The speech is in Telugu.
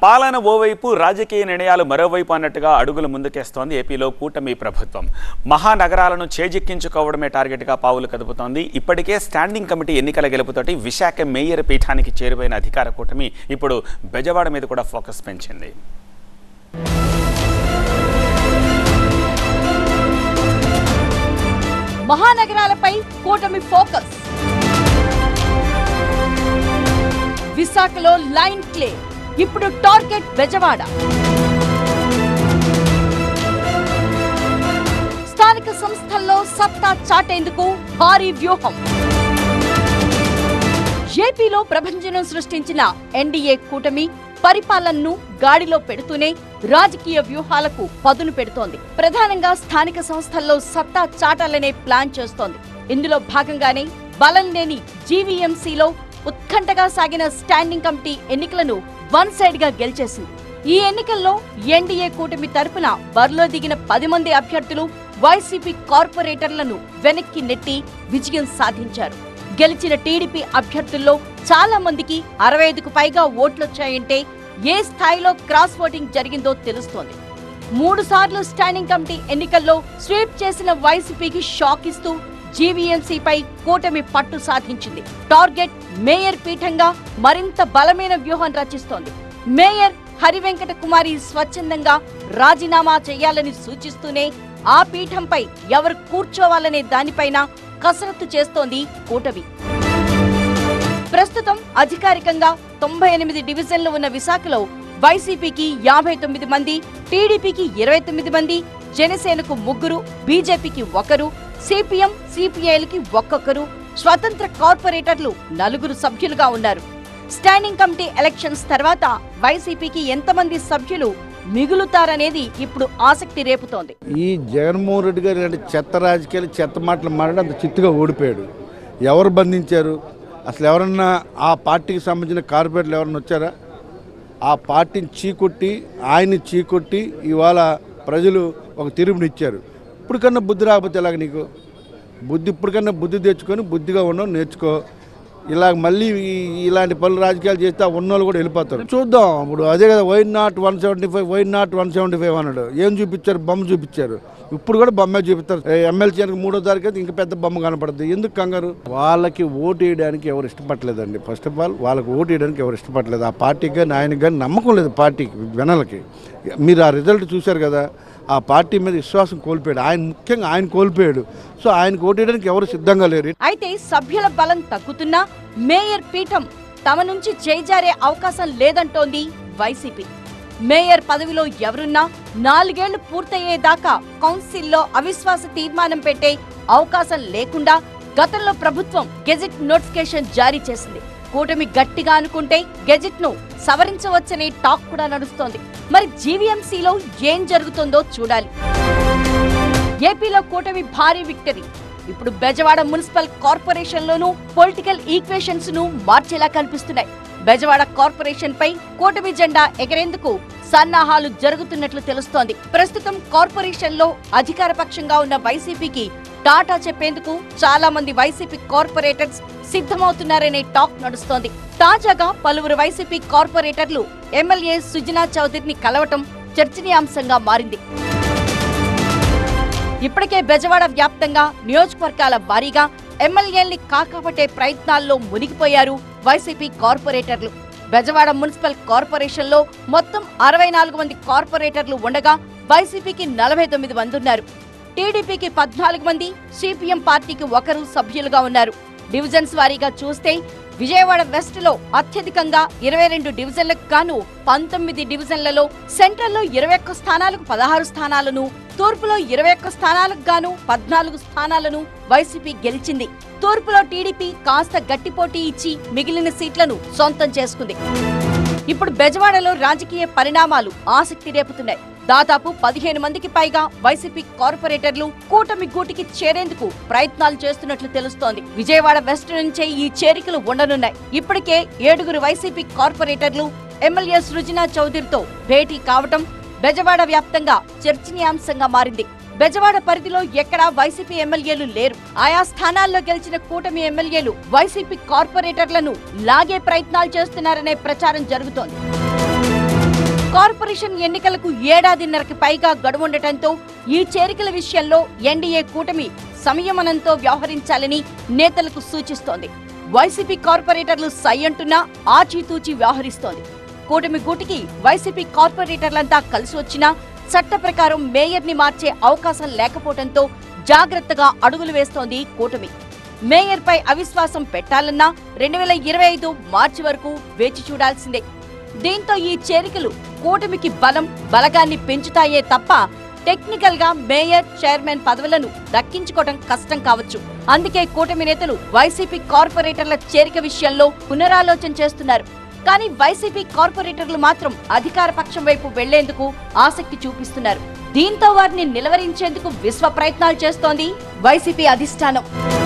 పాలన ఓవైపు రాజకీయ నిర్ణయాలు మరోవైపు అన్నట్టుగా అడుగులు ముందుకేస్తోంది ఏపీలో కూటమి ప్రభుత్వం. మహానగరాలను చేజిక్కించుకోవడమే టార్గెట్గా పావులు కదుపుతోంది. ఇప్పటికే స్టాండింగ్ కమిటీ ఎన్నికల గెలుపుతోటి విశాఖ మేయర్ పీఠానికి చేరువైన అధికార కూటమి ఇప్పుడు బెజవాడ మీద కూడా ఫోకస్ పెంచింది. మహానగరాలపై కూటమి ఫోకస్. విశాఖలో లైన్ క్లియర్. ఇప్పుడు టార్గెట్ బెజవాడ. స్థానిక సంస్థల్లో సత్తా చాటేందుకు భారీ వ్యూహం. ఏపీలో ప్రభంజనం సృష్టించిన ఎన్డీఏ కూటమి పరిపాలనను గాడిలో పెడుతూనే రాజకీయ వ్యూహాలకు పదును పెడుతోంది. ప్రధానంగా స్థానిక సంస్థల్లో సత్తా చాటాలనే ప్లాన్ చేస్తోంది. ఇందులో భాగంగానే బలం లేని జీవీఎంసీలో ఉత్కంఠగా సాగిన స్టాండింగ్ కమిటీ ఎన్నికలను వన్ సైడ్ గా గెలిచేసింది. ఈ ఎన్నికల్లో ఎన్డీఏ కూటమి తరపున బరిలో దిగిన 10 మంది అభ్యర్థులు వైసీపీ కార్పొరేటర్లను వెనక్కి నెట్టి విజయం సాధించారు. గెలిచిన టీడీపీ అభ్యర్థుల్లో చాలా మందికి 65కు పైగా ఓట్లొచ్చాయంటే ఏ స్థాయిలో క్రాస్ ఓటింగ్ జరిగిందో తెలుస్తోంది. 3 సార్లు స్టాండింగ్ కమిటీ ఎన్నికల్లో స్వీప్ చేసిన వైసీపీకి షాక్ ఇస్తూ జీవీఎంసీపై కూటమి పట్టు సాధించింది. టార్గెట్ మేయర్ పీఠంగా మరింత బలమైన వ్యూహం రచిస్తోంది. మేయర్ హరివెంకట కుమారి స్వచ్ఛందంగా రాజీనామా చేయాలని సూచిస్తూనే ఆ పీఠంపై ఎవరు కూర్చోవాలనే దానిపైన కసరత్తు చేస్తోంది కూటమి. ప్రస్తుతం అధికారికంగా 98 డివిజన్లు ఉన్న విశాఖలో వైసీపీకి 59 మంది, టీడీపీకి 29 మంది, జనసేనకు 3, బీజేపీకి 1, సిపిఎం, సిపిఐలకి 1, స్వతంత్ర కార్పొరేటర్లు 4 సభ్యులుగా ఉన్నారు. స్టాండింగ్ కమిటీ ఎలక్షన్స్ తర్వాత వైసీపీకి ఎంతమంది సభ్యులు మిగులుతారనేది ఇప్పుడు ఆసక్తి రేపుతోంది. ఈ జగన్మోహన్ రెడ్డి గారు ఇలాంటి చెత్త రాజకీయాలు, చెత్త మాటలు మాట్లాడి అంత చిత్తుగా ఓడిపోయాడు. ఎవరు బంధించారు? అసలు ఎవరన్నా ఆ పార్టీకి సంబంధించిన కార్పొరేటర్లు ఎవరన్నా వచ్చారా? ఆ పార్టీని చీకొట్టి, ఆయన్ని చీకొట్టి ఇవాళ ప్రజలు ఒక తీర్పునిచ్చారు. ఇప్పటికన్నా బుద్ధి రాకపోతే ఎలాగ నీకు ఇప్పటికన్నా బుద్ధి తెచ్చుకొని బుద్ధిగా ఉండవు, నేర్చుకో. ఇలాగ మళ్ళీ ఇలాంటి పనులు రాజకీయాలు చేస్తే ఉన్నోళ్ళు కూడా వెళ్ళిపోతారు. చూద్దాం. ఇప్పుడు అదే కదా, వై నాట్ 175 అన్నాడు. ఏం చూపించారు? బొమ్మ చూపించారు. ఇప్పుడు కూడా బొమ్మ చూపిస్తారు. ఎమ్మెల్సీ మూడో తారీఖు అయితే ఇంకా పెద్ద బొమ్మ కనపడుతుంది. ఎందుకు కంగారు? వాళ్ళకి ఓటు వేయడానికి ఎవరు ఇష్టపడలేదండి. ఫస్ట్ ఆఫ్ ఆల్ వాళ్ళకి ఓటు వేయడానికి ఎవరు ఇష్టపడలేదు. ఆ పార్టీకి కానీ ఆయనకి కానీ నమ్మకం లేదు. పార్టీకి జనాలకి మీరు ఆ రిజల్ట్ చూశారు కదా. ఆ పార్టీ మీద విశ్వాసం కోల్పోయాడు ఆయన. ముఖ్యంగా ఆయన కోల్పోయాడు. సో ఆయనకు ఓటేయడానికి ఎవరు సిద్ధంగా లేరు. అయితే సభ్యుల బలం తగ్గుతున్నా మేయర్ పీఠం తమ నుంచి చేజారే అవకాశం లేదంటోంది వైసీపీ. మేయర్ పదవిలో ఎవరున్నా 4 ఏళ్లు పూర్తయ్యేదాకా కౌన్సిల్లో అవిశ్వాస తీర్మానం పెట్టే అవకాశం లేకుండా గతంలో ప్రభుత్వం గెజెట్ నోటిఫికేషన్ జారీ చేసింది. కూటమి గట్టిగా అనుకుంటే గెజెట్ ను సవరించవచ్చనే టాక్ కూడా నడుస్తోంది. మరి జీవీఎంసీలో ఏం జరుగుతుందో చూడాలి. ఏపీలో కూటమి భారీ విక్టరీ. ఇప్పుడు బెజవాడ మున్సిపల్ కార్పొరేషన్ లోనూ పొలిటికల్ ఈక్వేషన్స్ ను మార్చేలా కనిపిస్తున్నాయి. బెజవాడ కార్పొరేషన్ పై కూటమి జెండా ఎగరేందుకు సన్నాహాలు జరుగుతున్నట్లు తెలుస్తోంది. ప్రస్తుతం కార్పొరేషన్ లో అధికార పక్షంగా ఉన్న వైసీపీకి టాటా చెప్పేందుకు చాలా మంది వైసీపీ కార్పొరేటర్స్ సిద్ధమవుతున్నారనే టాక్ నడుస్తోంది. తాజాగా పలువురు వైసీపీ కార్పొరేటర్లు ఎమ్మెల్యే సుజనా చౌదరిని కలవటం చర్చనీయాంశంగా మారింది. ఇప్పటికే బెజవాడ వ్యాప్తంగా నియోజకవర్గాల వారీగా ఎమ్మెల్యేల్ని కాకపట్టే ప్రయత్నాల్లో మునిగిపోయారు వైసీపీ కార్పొరేటర్లు. బెజవాడ మున్సిపల్ కార్పొరేషన్ లో మొత్తం 64 మంది కార్పొరేటర్లు ఉండగా వైసీపీకి 49 మంది ఉన్నారు. టీడీపీకి 14 మంది, సిపిఎం పార్టీకి 1 సభ్యులుగా ఉన్నారు. డివిజన్స్ వారీగా చూస్తే విజయవాడ వెస్ట్ లో అత్యధికంగా 22 డివిజన్లకు గాను 19 డివిజన్లలో, సెంట్రల్లో 21 స్థానాలకు 16 స్థానాలను, తూర్పులో 21 స్థానాలకు గాను 14 స్థానాలను వైసీపీ గెలిచింది. తూర్పులో టీడీపీ కాస్త గట్టి పోటీ ఇచ్చి మిగిలిన సీట్లను సొంతం చేసుకుంది. ఇప్పుడు బెజవాడలో రాజకీయ పరిణామాలు ఆసక్తి రేపుతున్నాయి. దాదాపు 15 మందికి పైగా వైసీపీ కార్పొరేటర్లు కూటమి గూటికి చేరేందుకు ప్రయత్నాలు చేస్తున్నట్లు తెలుస్తోంది. విజయవాడ వెస్ట్ నుంచే ఈ చేరికలు ఉండనున్నాయి. ఇప్పటికే 7 వైసీపీ కార్పొరేటర్లు ఎమ్మెల్యే సృజనా చౌదరితో భేటీ కావటం బెజవాడ వ్యాప్తంగా చర్చనీయాంశంగా మారింది. బెజవాడ పరిధిలో ఎక్కడా వైసీపీ ఎమ్మెల్యేలు లేరు. ఆయా స్థానాల్లో గెలిచిన కూటమి ఎమ్మెల్యేలు వైసీపీ కార్పొరేటర్లను లాగే ప్రయత్నాలు చేస్తున్నారనే ప్రచారం జరుగుతోంది. కార్పొరేషన్ ఎన్నికలకు ఏడాదిన్నరకి పైగా గడువుండటంతో ఈ చేరికల విషయంలో ఎన్డీఏ కూటమి సంయమనంతో వ్యవహరించాలని నేతలకు సూచిస్తోంది. వైసీపీ కార్పొరేటర్లు సై అంటున్నా ఆచితూచి వ్యవహరిస్తోంది. కూటమి గూటికి వైసీపీ కార్పొరేటర్లంతా కలిసి వచ్చినా చట్ట ప్రకారం మేయర్ని మార్చే అవకాశం లేకపోవడంతో జాగ్రత్తగా అడుగులు వేస్తోంది కూటమి. మేయర్పై అవిశ్వాసం పెట్టాలన్నా 2025 మార్చి వరకు వేచి చూడాల్సిందే. దీంతో ఈ చేరికలు కూటమికి బలగాన్ని పెంచుతాయే తప్ప టెక్నికల్ గా మేయర్, చైర్మన్ పదవులను దక్కించుకోవడం కష్టం కావచ్చు. అందుకే కూటమి నేతలు వైసీపీ కార్పొరేటర్ల చేరిక విషయంలో పునరాలోచన చేస్తున్నారు. కానీ వైసీపీ కార్పొరేటర్లు మాత్రం అధికార పక్షం వైపు వెళ్లేందుకు ఆసక్తి చూపిస్తున్నారు. దీంతో వారిని నిలవరించేందుకు విశ్వ ప్రయత్నాలు చేస్తోంది వైసీపీ అధిష్టానం.